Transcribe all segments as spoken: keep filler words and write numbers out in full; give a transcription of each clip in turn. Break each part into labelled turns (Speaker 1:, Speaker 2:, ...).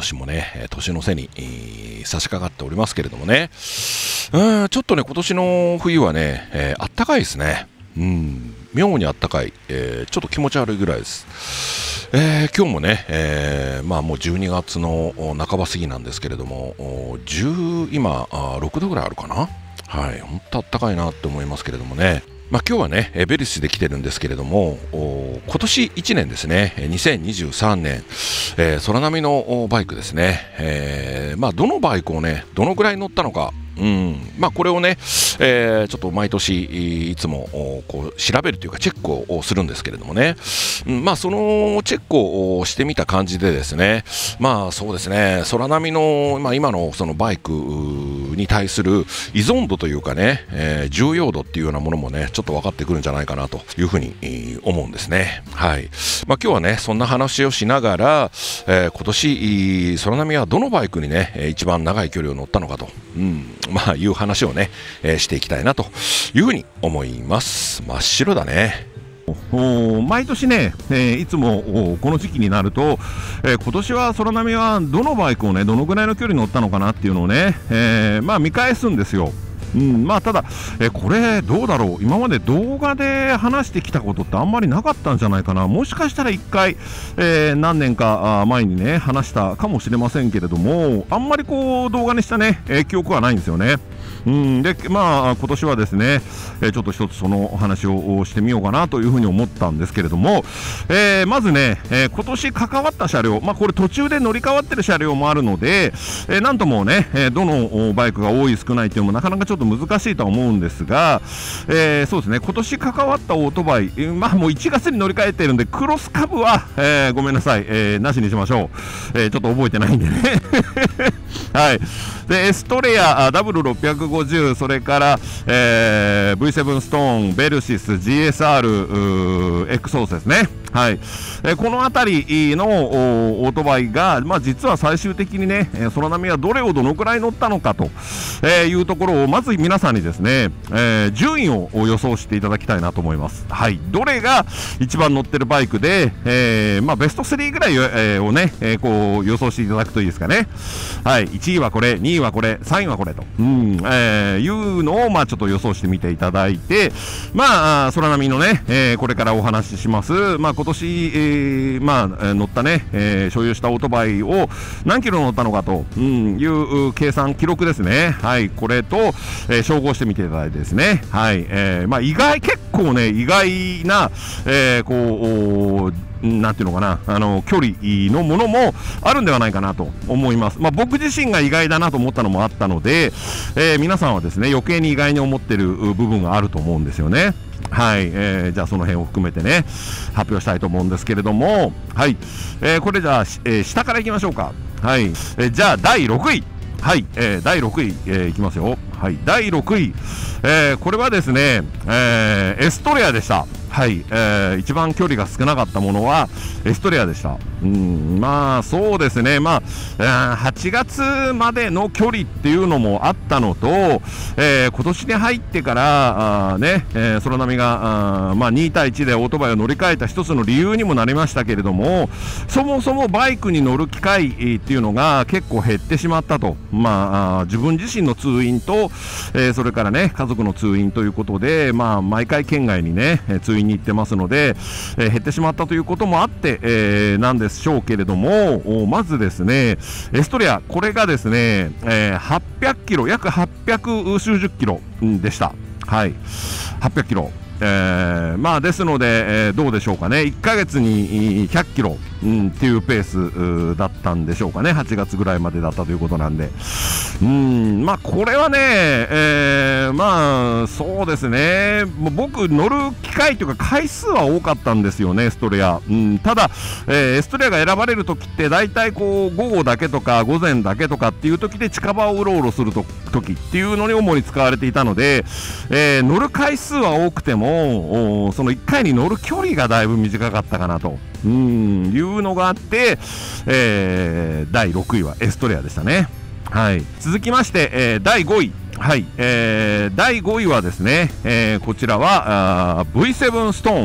Speaker 1: 年もね年の瀬に、えー、差し掛かっておりますけれどもね、うんちょっとね今年の冬はね、えー、あったかいですね。うん妙にあったかい、えー、ちょっと気持ち悪いぐらいです。えー、今日もね、えー、まあもうじゅうにがつの半ば過ぎなんですけれどもじゅう今ろくどぐらいあるかな。はい本当あったかいなって思いますけれどもね。まあ、今日はねベルシで来てるんですけれども今年いちねんですねにせんにじゅうさんねん、えー、空波のバイクですね、えーまあ、どのバイクをねどのぐらい乗ったのか、うんまあ、これをね、えー、ちょっと毎年いつもこう調べるというかチェックをするんですけれどもね、うんまあ、そのチェックをしてみた感じでですねまあそうですね空波の、まあ、今のそのバイクに対する依存度というかね、えー、重要度っていうようなものもねちょっと分かってくるんじゃないかなというふうに思うんですね。はい。まあ、今日はねそんな話をしながら、えー、今年空波はどのバイクにね一番長い距離を乗ったのかと、うんまあ、いう話をね、えー、していきたいなというふうに思います。真っ白だね。
Speaker 2: 毎年ね、えー、いつもこの時期になると、えー、今年は空波はどのバイクをねどのぐらいの距離乗ったのかなっていうのをね、えー、まあ見返すんですよ。うんまあ、ただ、えこれどうだろう今まで動画で話してきたことってあんまりなかったんじゃないかな。もしかしたらいっかい、えー、何年か前にね話したかもしれませんけれどもあんまりこう動画にしたね、えー、記憶はないんですよね。うんでまあ今年はですね、えー、ちょっと一つそのお話をしてみようかなというふうに思ったんですけれども、えー、まずね、えー、今年関わった車両、まあこれ途中で乗り換わってる車両もあるので、えー、なんともね、えー、どのバイクが多い少ないっていうのもなかなかちょっと難しいとは思うんですが、えー、そうですね今年関わったオートバイ、まあもういちがつに乗り換えてるんでクロスカブは、えー、ごめんなさい、えー、なしにしましょう、えー、ちょっと覚えてないんでねはいでエストレア ダブリューろっぴゃくごじゅう それから、えー、ブイセブン ストーンベルシス ジーエスアール エクソースですね。はい、えー、この辺りのオートバイが、まあ、実は最終的にね空波はどれをどのくらい乗ったのかと、えー、いうところをまず皆さんにですね、えー、順位を予想していただきたいなと思います。はい、どれが一番乗ってるバイクで、えーまあ、ベストスリーぐらい、えー、をね、えー、こう予想していただくといいですかね。はい、いちいはこれにいはこれさんいはこれと、うんえー、いうのを、まあ、ちょっと予想してみていただいて、まあ、空波のね、えー、これからお話しします、まあ、今年、えーまあ、乗ったね、えー、所有したオートバイを何キロ乗ったのかと、うん、いう計算記録ですね。はい、これと、えー、照合してみていただいてですね、はいえーまあ、意外結構ね意外な、えー、こうなんていうのかなあの距離のものもあるんではないかなと思います。まあ、僕自身が意外だなと思ったのもあったので、えー、皆さんはですね余計に意外に思ってる部分があると思うんですよね。はい、えー、じゃあその辺を含めてね発表したいと思うんですけれども、はい、えー、これじゃあ、えー、下からいきましょうか。はい、えー、じゃあだいろくい、はい、えー、だいろくい、えー、いきますよ。はい、だいろくい、えー、これはですね、えー、エストレアでした。はい、えー、一番距離が少なかったものはエストレアでした。うんまあそうですね、まあはちがつまでの距離っていうのもあったのと、えー、今年に入ってからあね、えー、空波があ、まあ、にたいいちでオートバイを乗り換えた一つの理由にもなりましたけれども、そもそもバイクに乗る機会っていうのが結構減ってしまったと、まあ、自分自身の通院と、えー、それからね家族の通院ということで、まあ、毎回県外にね通院に行ってますので、えー、減ってしまったということもあって、えー、なんでしょうけれども、まずですねエストレアこれがですね、えー、はっぴゃくキロ約はっぴゃくすうじゅっキロでした。はいはっぴゃくキロ、えー、まあですので、えー、どうでしょうかねいっかげつにひゃっキロ、うん、っていうペースだったんでしょうかね。はちがつぐらいまでだったということなんで、うんまあこれはね、えー、まあそうですね僕乗る機会というか回数は多かったんですよねエストレア、うん、ただ、えー、エストレアが選ばれる時って大体こう午後だけとか午前だけとかっていう時で近場をうろうろすると時っていうのに主に使われていたので、えー、乗る回数は多くてもそのいっかいに乗る距離がだいぶ短かったかなとうんいうのがあって、えー、だいろくいはエストレアでしたね。はい、続きまして、えー、だいごい、はいえー、だいごいはですね、えー、こちらは ブイセブン ストーン、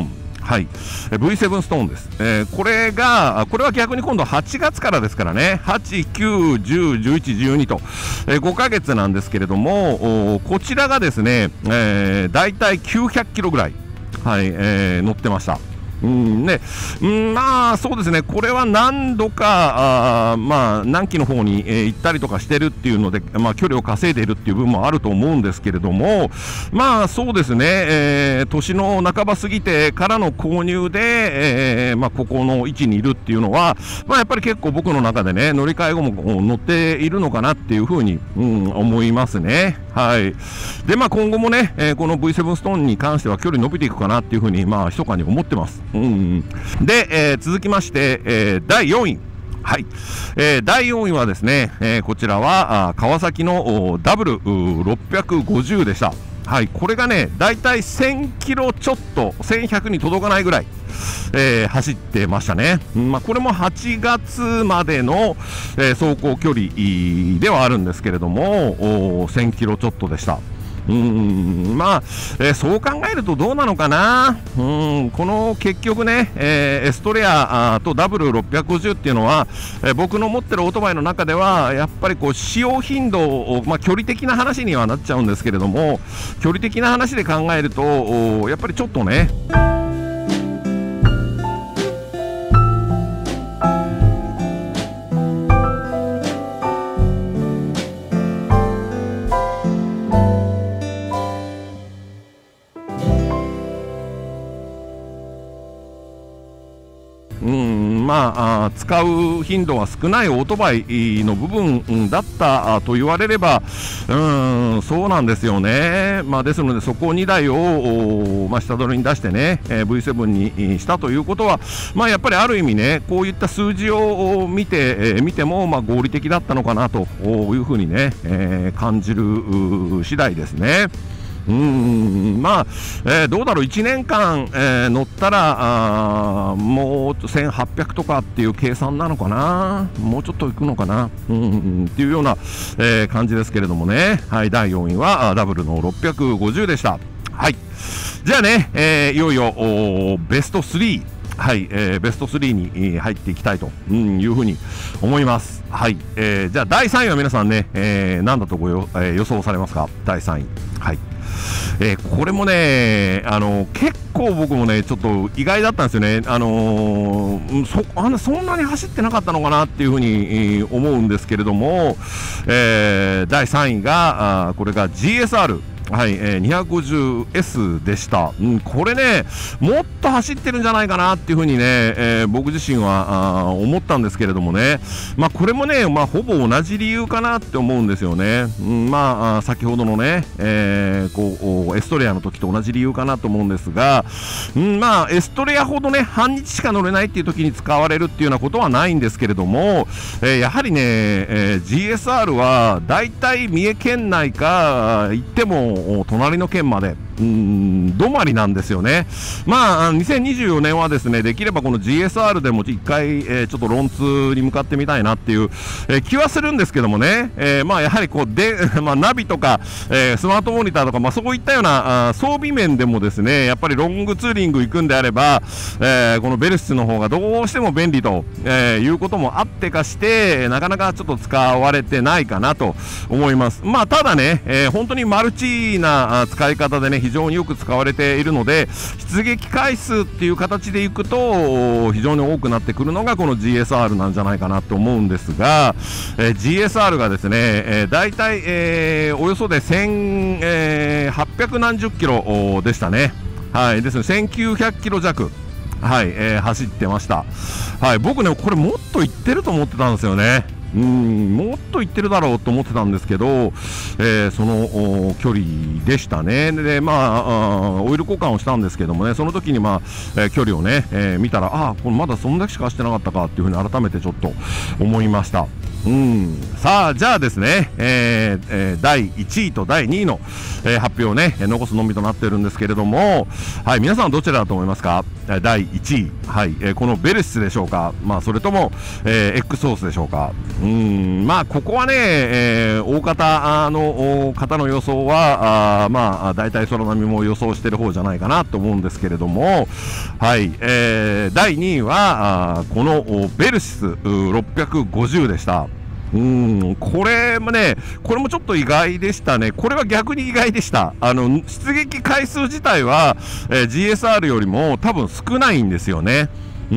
Speaker 2: はい、ブイセブン ストーンです、えー、これがこれは逆に今度はちがつからですからね、はち、きゅう、じゅう、じゅういち、じゅうにと、えー、ごかげつなんですけれども、こちらがですね、えー、だいたいきゅうひゃくキロぐらい、はいえー、乗ってました。うんね、うんまあそうですね、これは何度かあまあ南紀の方に、えー、行ったりとかしてるっていうので、まあ、距離を稼いでいるっていう部分もあると思うんですけれども、まあそうですね、えー、年の半ば過ぎてからの購入で、えーまあ、ここの位置にいるっていうのは、まあ、やっぱり結構僕の中でね、乗り換え後も乗っているのかなっていうふうに、うん、思いますね。はい。でまあ今後もね、えー、この ブイセブン ストーンに関しては距離伸びていくかなっていうふうにまあ密かに思ってます。うん、で、えー、続きまして、えー、だいよんい、はいえー、だいよんいはですね、えー、こちらはあ川崎の ダブルろっぴゃくごじゅうでした。はい、これがね、だいたいせんキロちょっと、せんひゃくに届かないぐらい、えー、走ってましたね。まあ、これもはちがつまでの、えー、走行距離ではあるんですけれども、せんキロちょっとでした。うーんまあ、えー、そう考えるとどうなのかな。うんこの結局ね、えー、エストレアと ダブルろっぴゃくごじゅう っていうのは、えー、僕の持ってるオートバイの中ではやっぱりこう使用頻度を、まあ、距離的な話にはなっちゃうんですけれども、距離的な話で考えるとやっぱりちょっとね、うんまあ、あ使う頻度は少ないオートバイの部分だったと言われれば、うんそうなんですよね。まあ、ですのでそこにだいを、まあ、下取りに出してね、えー、ブイセブン にしたということは、まあ、やっぱりある意味ね、こういった数字を見て、えー、見ても、まあ、合理的だったのかなというふうにね、えー、感じる次第ですね。うんまあ、えー、どうだろう、いちねんかん、えー、乗ったらあもうせんはっぴゃくとかっていう計算なのかな、もうちょっといくのかな、うんっていうような、えー、感じですけれどもね。はい、だいよんいはダブルのろっぴゃくごじゅうでした。はい、じゃあね、えー、いよいよベストスリー、はいえー、ベストスリーに入っていきたいというふうに思います。はい、えー、じゃあだいさんいは皆さんね、えー、何だとごよ、えー、予想されますか。だいさんい、はいえー、これもね、あのー、結構僕もねちょっと意外だったんですよね。あのー、そあのそんなに走ってなかったのかなっていうふうに、えー、思うんですけれども、えー、だいさんいがあこれが ジーエスアール、はいえー、にひゃくごじゅうエス でした、うん、これねもっと走ってるんじゃないかなっていうふうにね、えー、僕自身はあ思ったんですけれどもね、まあ、これもね、まあ、ほぼ同じ理由かなって思うんですよね、うん、まあ先ほどのね、えー、こうエストレアの時と同じ理由かなと思うんですが、うん、まあエストレアほどね半日しか乗れないっていう時に使われるっていうようなことはないんですけれども、えー、やはりね、えー、ジーエスアール はだいたい三重県内か行っても隣の県までうーん止まりなんですよね。まあにせんにじゅうよねんはですねできればこの ジーエスアール でも一回、えー、ちょっとロンツーに向かってみたいなっていう、えー、気はするんですけどもね、えー、まあやはりこうで、まあ、ナビとか、えー、スマートモニターとか、まあ、そういったようなあ装備面でもですねやっぱりロングツーリング行くんであれば、えー、このベルシスの方がどうしても便利と、えー、いうこともあってかしてなかなかちょっと使われてないかなと思います。まあただね、えー、本当にマルチな使い方でね非常によく使われているので出撃回数っていう形でいくと非常に多くなってくるのがこの ジーエスアール なんじゃないかなと思うんですが、えー、ジーエスアール がですね、えー、大体、えー、およそでせんはっぴゃくなんじゅっキロでしたね。はいですねせんきゅうひゃくキロ弱はい、えー、走ってました。はい、僕ねこれもっといってると思ってたんですよね。うんもっといってるだろうと思ってたんですけど、えー、その距離でしたね。でまあオイル交換をしたんですけどもねその時にまあ、えー、距離をね、えー、見たらあこれまだそんだけしか走ってなかったかっていうふうに改めてちょっと思いました。 うん、さあじゃあですね、えーえー、だいいちいとだいにいの、えー、発表をね残すのみとなっているんですけれども、はい、皆さんどちらだと思いますか？だいいちい、はい、えー、このベルシスでしょうか、まあ、それとも、えー、エクソースでしょうか。うん、まあここはね、えー、大方の方の予想はあまあ大体空波も予想してる方じゃないかなと思うんですけれども、はい、えー、だいにいはあこのベルシスろっぴゃくごじゅうでした。うん、これもね、これもちょっと意外でしたね。これは逆に意外でした。あの、出撃回数自体は、えー、ジーエスアール よりも多分少ないんですよね。うん、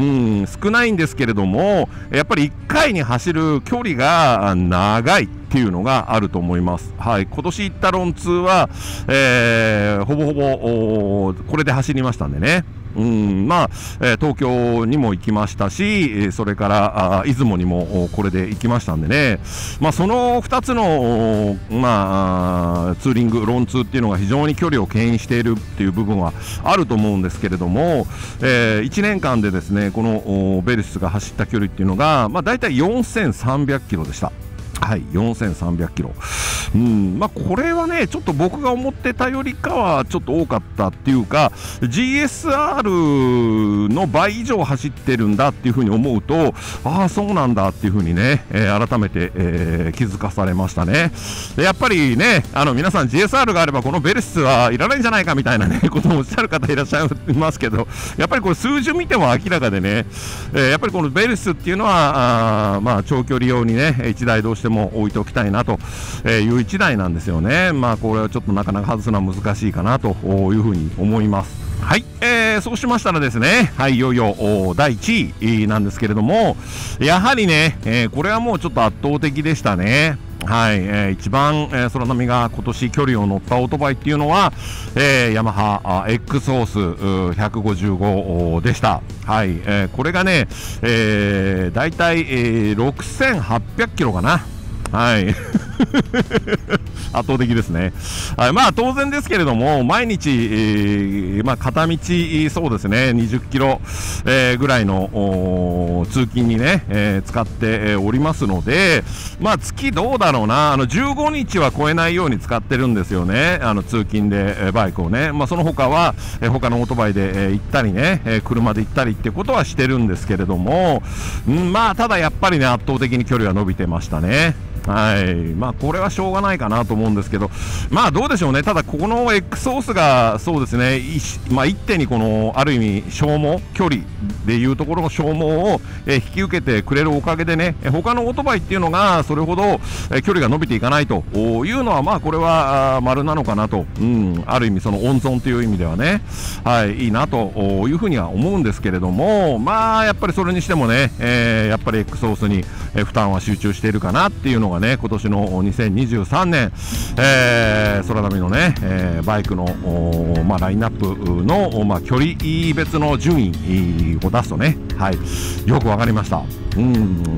Speaker 2: 少ないんですけれども、やっぱりいっかいに走る距離が長いっていうのがあると思います。はい、今年行ったロンツーは、えー、ほぼほぼこれで走りましたんでね。うん、まあ、えー、東京にも行きましたし、それから出雲にもこれで行きましたんでね、まあ、そのふたつの、まあ、ツーリングロンツーっていうのが非常に距離を牽引しているっていう部分はあると思うんですけれども、えー、いちねんかんでですねこのベルシスが走った距離っていうのが、まあ、だいたいよんせんさんびゃくキロでした。はい、よんせんさんびゃくキロ。うん、まあこれはねちょっと僕が思ってたよりかはちょっと多かったっていうか ジーエスアール の倍以上走ってるんだっていうふうに思うと、ああそうなんだっていうふうにね、えー、改めて、えー、気づかされましたね。でやっぱりねあの皆さん ジーエスアール があればこのベルシスはいらないんじゃないかみたいなねことをおっしゃる方いらっしゃいますけど、やっぱりこれ数字見ても明らかでね、えー、やっぱりこのベルシスっていうのはあまあ長距離用にねいちだいどうしても置いておきたいなといういちだいなんですよね。まあこれはちょっとなかなか外すのは難しいかなというふうに思います。はい、えー、そうしましたらですね、はい、いよいよだいいちいなんですけれども、やはりね、えー、これはもうちょっと圧倒的でしたね。はい、えー、一番、えー、空波が今年距離を乗ったオートバイっていうのは、えー、ヤマハ X ソースひゃくごじゅうごでした。はい、えー、これがね、えー、だいたい、えー、ろくせんはっぴゃくキロかな。はい圧倒的ですね。はい、まあ当然ですけれども毎日、えーまあ、片道そうですねにじゅっキロ、えー、ぐらいの通勤にね、えー、使っておりますので、まあ月どうだろうな、あのじゅうごにちは超えないように使ってるんですよね、あの通勤で、えー、バイクをね。まあその他は、えー、他のオートバイで、えー、行ったりね、えー、車で行ったりってことはしてるんですけれども、うん、まあただやっぱりね圧倒的に距離は伸びてましたね。はい、まあこれはしょうがないかなと思うんですけど、まあどうでしょうね。ただここの X ソースがそうですね、まあ、一手にこのある意味消耗距離でいうところの消耗を、えー、引き受けてくれるおかげでね、他のオートバイっていうのがそれほど、えー、距離が伸びていかないというのは、まあこれは丸なのかなと、うん、ある意味その温存という意味ではね、はい、いいなというふうには思うんですけれども、まあやっぱりそれにしてもね、えー、やっぱり X ソースに負担は集中しているかなっていうのがね今年のにせんにじゅうさんねん、えー、空波のね、えー、バイクの、まあ、ラインナップの、まあ、距離別の順位を出すとね、はい、よくわかりました。うん、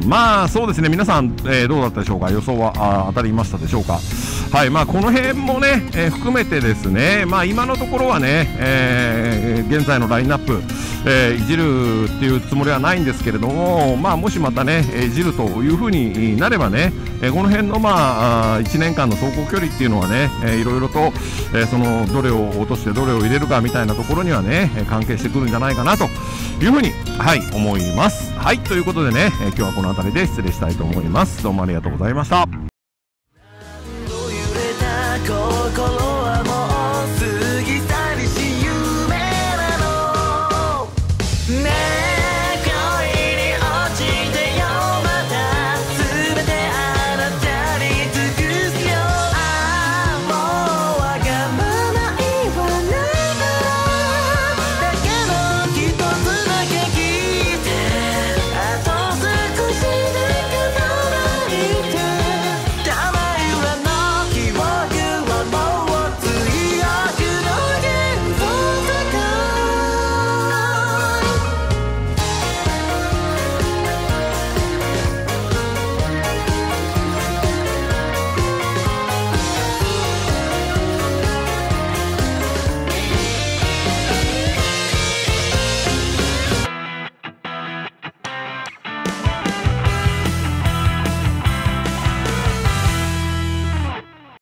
Speaker 2: まあそうですね、皆さん、えー、どうだったでしょうか。予想はあ当たりましたでしょうか。はい、まあこの辺もね、えー、含めてですね、まあ今のところはね、えー、現在のラインナップ、えー、いじるっていうつもりはないんですけれども、まあもしまたねいじるというふうになればね、えー、この辺のまあいちねんかんの走行距離っていうのはね、えー、いろいろと、えー、そのどれを落としてどれを入れるかみたいなところにはね関係してくるんじゃないかなというふうに、はい、思います。はい、ということでね、えー、今日はこの辺りで失礼したいと思います。どうもありがとうございました。